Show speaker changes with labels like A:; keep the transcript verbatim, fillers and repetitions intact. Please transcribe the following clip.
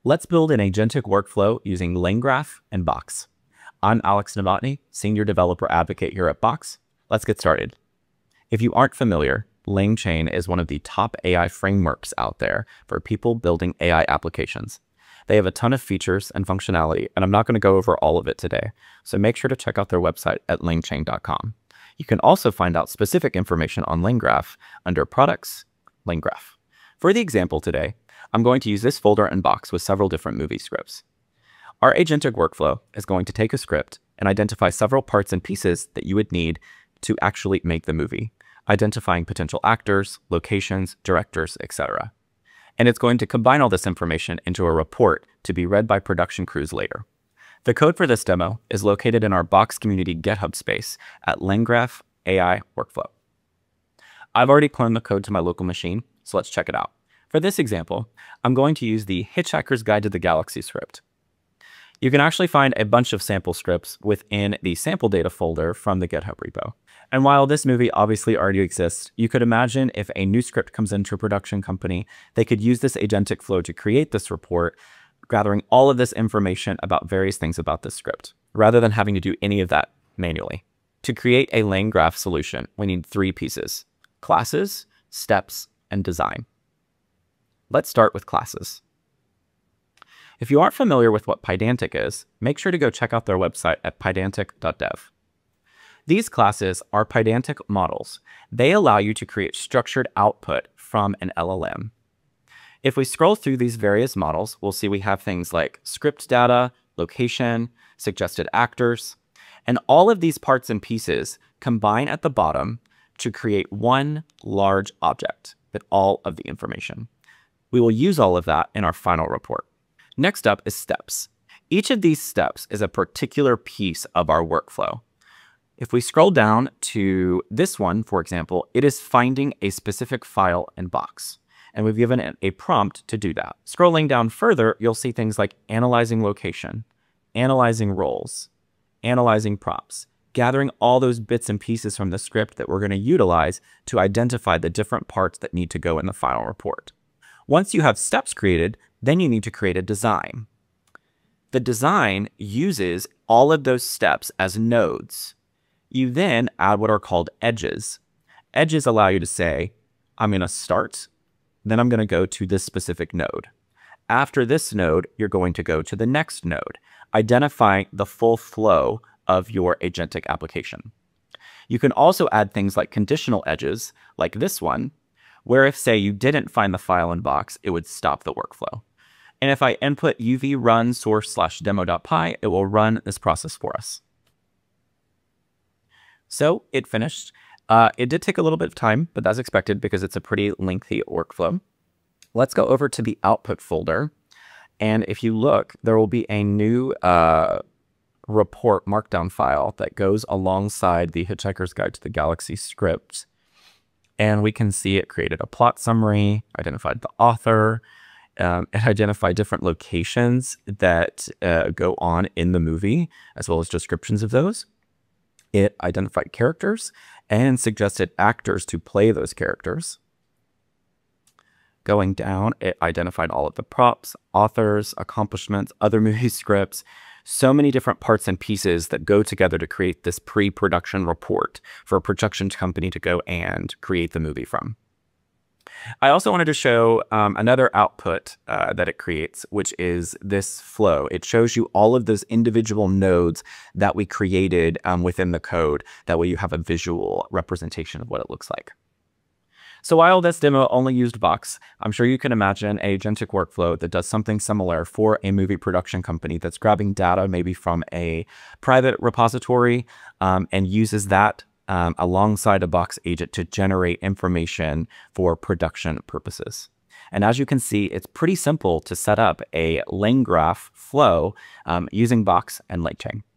A: Let's build an agentic workflow using LangGraph and Box. I'm Alex Novotny, Senior Developer Advocate here at Box. Let's get started. If you aren't familiar, LangChain is one of the top A I frameworks out there for people building A I applications. They have a ton of features and functionality, and I'm not going to go over all of it today, so make sure to check out their website at lang chain dot com. You can also find out specific information on LangGraph under Products, LangGraph. For the example today, I'm going to use this folder and box with several different movie scripts. Our agentic workflow is going to take a script and identify several parts and pieces that you would need to actually make the movie, identifying potential actors, locations, directors, et cetera. And it's going to combine all this information into a report to be read by production crews later. The code for this demo is located in our Box community GitHub space at LangGraph A I Workflow. I've already cloned the code to my local machine, so let's check it out. For this example, I'm going to use the Hitchhiker's Guide to the Galaxy script. You can actually find a bunch of sample scripts within the sample data folder from the GitHub repo. And while this movie obviously already exists, you could imagine if a new script comes into a production company, they could use this agentic flow to create this report, gathering all of this information about various things about this script, rather than having to do any of that manually. To create a LangGraph solution, we need three pieces: classes, steps, and design. Let's start with classes. If you aren't familiar with what Pydantic is, make sure to go check out their website at pydantic dot dev. These classes are Pydantic models. They allow you to create structured output from an L L M. If we scroll through these various models, we'll see we have things like script data, location, suggested actors, and all of these parts and pieces combine at the bottom to create one large object with all of the information. We will use all of that in our final report. Next up is steps. Each of these steps is a particular piece of our workflow. If we scroll down to this one, for example, it is finding a specific file and box, and we've given it a prompt to do that. Scrolling down further, you'll see things like analyzing location, analyzing roles, analyzing props, gathering all those bits and pieces from the script that we're going to utilize to identify the different parts that need to go in the final report. Once you have steps created, then you need to create a design. The design uses all of those steps as nodes. You then add what are called edges. Edges allow you to say, I'm going to start, then I'm going to go to this specific node. After this node, you're going to go to the next node, identifying the full flow of your agentic application. You can also add things like conditional edges, like this one, where if, say, you didn't find the file and box, it would stop the workflow. And if I input uv run source slash demo.py, it will run this process for us. So it finished. Uh, it did take a little bit of time, but that's expected because it's a pretty lengthy workflow. Let's go over to the output folder. And if you look, there will be a new uh, report markdown file that goes alongside the Hitchhiker's Guide to the Galaxy script. And we can see it created a plot summary, identified the author, um, it identified different locations that uh, go on in the movie, as well as descriptions of those. It identified characters and suggested actors to play those characters. Going down, it identified all of the props, authors, accomplishments, other movie scripts, so many different parts and pieces that go together to create this pre-production report for a production company to go and create the movie from. I also wanted to show um, another output uh, that it creates, which is this flow. It shows you all of those individual nodes that we created um, within the code. That way you have a visual representation of what it looks like. So while this demo only used Box, I'm sure you can imagine an agentic workflow that does something similar for a movie production company that's grabbing data maybe from a private repository um, and uses that um, alongside a Box agent to generate information for production purposes. And as you can see, it's pretty simple to set up a LangGraph flow um, using Box and LangChain.